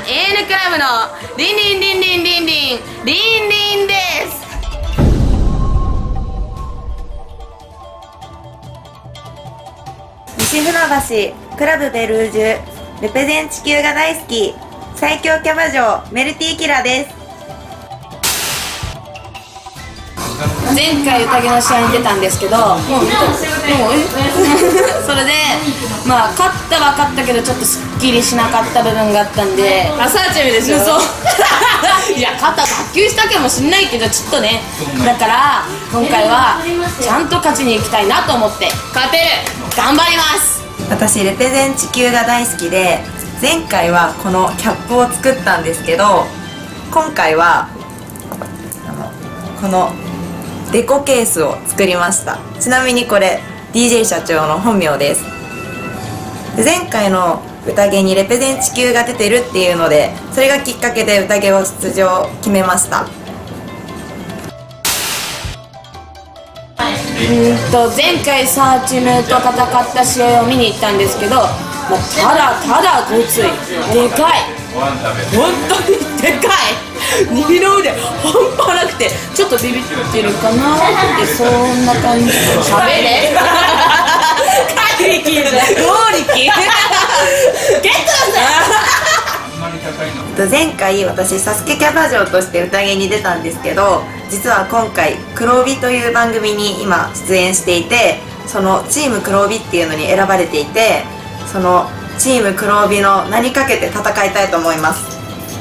AN クラブのリンリンリンリンリンリンリンリンです。 西船橋クラブベルージュレペゼン地球が大好き最強キャバ嬢メルティーキラです。 前回宴の試合に出たんですけど、それでまあ勝ったは勝ったけどちょっとすっきりしなかった部分があったんで、サーチェムでしょ。そういや肩脱臼したかもしんないけどちょっとね、だから今回はちゃんと勝ちに行きたいなと思って勝てる頑張ります。 私レペゼン地球が大好きで、前回はこのキャップを作ったんですけど、今回はこのデコケースを作りました。ちなみにこれ DJ 社長の本名です。前回の宴にレペゼン地球が出てるっていうので、それがきっかけで宴を出場を決めました。 前回サーチムと戦った試合を見に行ったんですけど、ただごついでかい、本当にでかい二の腕半端なくてちょっとビビってるかなって、そんな感じ。喋れ怪力じゃん、合力ゲットだぜ。 前回私サスケキャバ嬢として宴に出たんですけど、実は今回黒帯という番組に今出演していて、そのチーム黒帯っていうのに選ばれていて、そのチーム黒帯の名にかけて戦いたいと思います。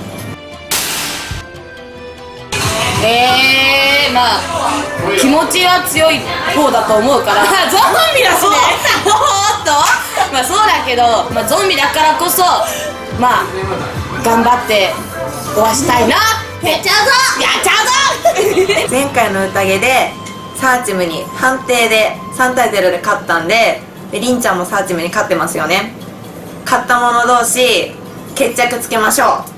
まあ気持ちは強い方だと思うからゾンビだしねおっとまあそうだけど、ゾンビだからこそまあ頑張って終わしたいな。やっちゃうぞ前回の宴でサーチムに判定で3対0で勝ったんで、りんちゃんもサーチムに勝ってますよね。勝った者同士決着つけましょう。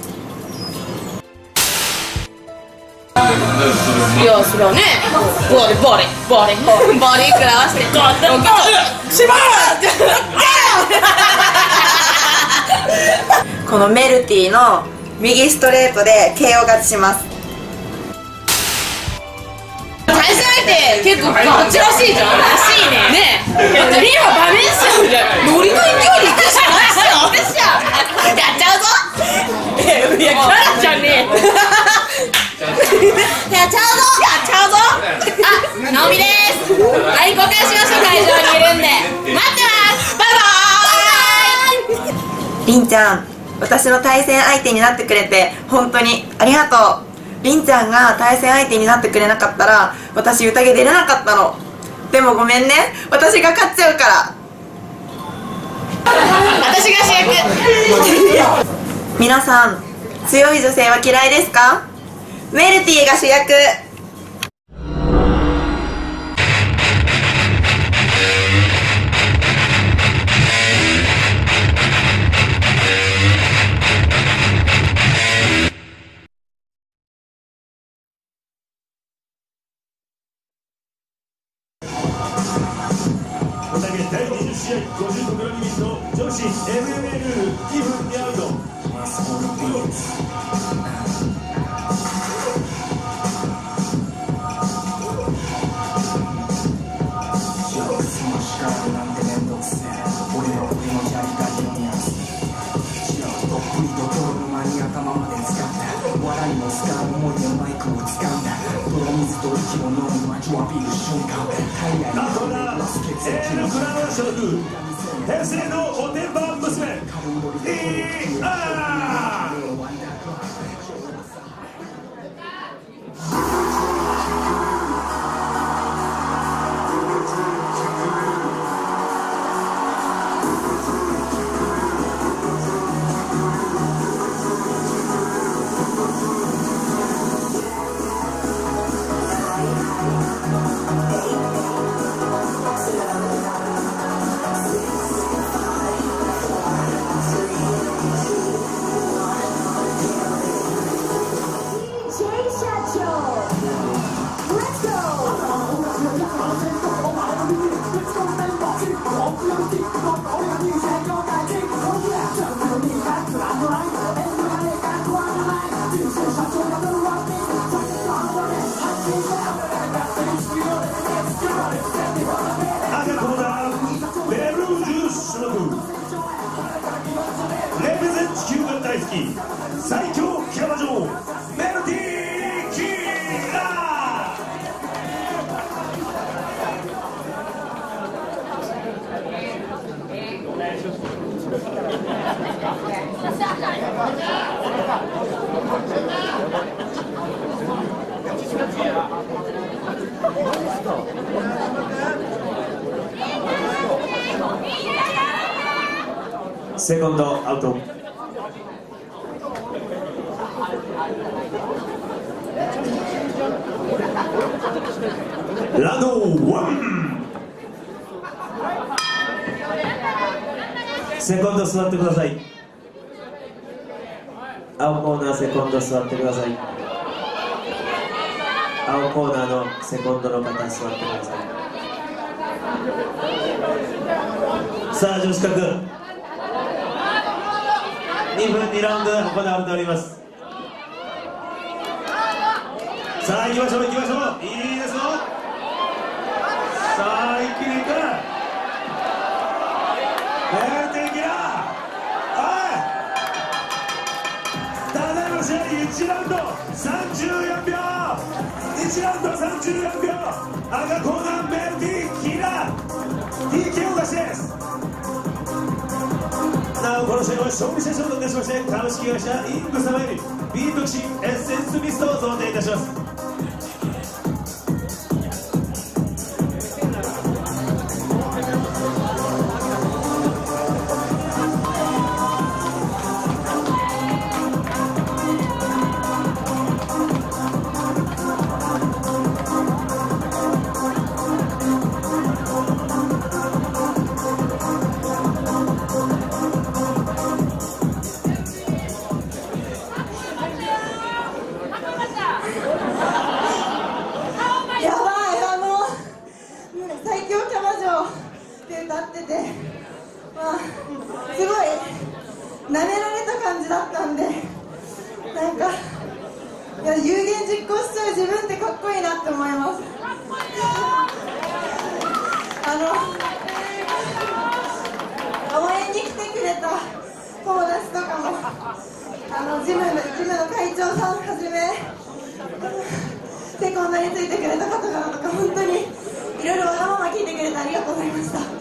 いやそれはね、ボーリ食らわしてこのメルティの右ストレートで KO 勝ちします。 対戦相手結構ガチらしいじゃん。らしいね。だってリンはダメっすよ。ノリの勢いでいくしかないっすよ。やっちゃうぞ。いやキャラじゃねえ。やっちゃうぞ。あ、ナオミです。はい、交換しましょう。会場にいるんで待ってます。バイバーイ。 りんちゃん、私の対戦相手になってくれて本当にありがとう。りんちゃんが対戦相手になってくれなかったら私宴出れなかったの。でもごめんね、私が勝っちゃうから。 私が主役。 皆さん、強い女性は嫌いですか？メルティが主役。 第20試合50度グラミット女子 MMA ルール2分2アウト。笑いも使う思いでマイクを掴んだ泥水と息を飲む街をアピール瞬間海外のコレース血液のクラウン所属平成のおてんば娘大好き最強キャバ嬢メルティーキラー。セコンドアウト。ラウンド1。セコンド座ってください。青コーナーセコンド座ってください。青コーナーのセコンドの方座ってください。さあ女子角2分2ラウンドで行われております。さあ行きましょう行きましょう。いいですよ。さあ一気にいく。メルティーキラー。ただいま試合1ラウンド34秒。1ラウンド34秒。赤コーナーメルティーキラー TKO 出しです。なおこの試合は勝利者賞といたしまして株式会社イング様よりビート騎士エッセンスミストを贈呈いたします。 最強キャバ嬢って歌ってて、すごい舐められた感じだったんで、なんか有言実行しちゃう自分ってかっこいいなって思います。応援に来てくれた友達とかもジムの会長さんはじめセコンドについてくれた方々とか本当にいろいろわがまま聞いてくれてありがとうございました。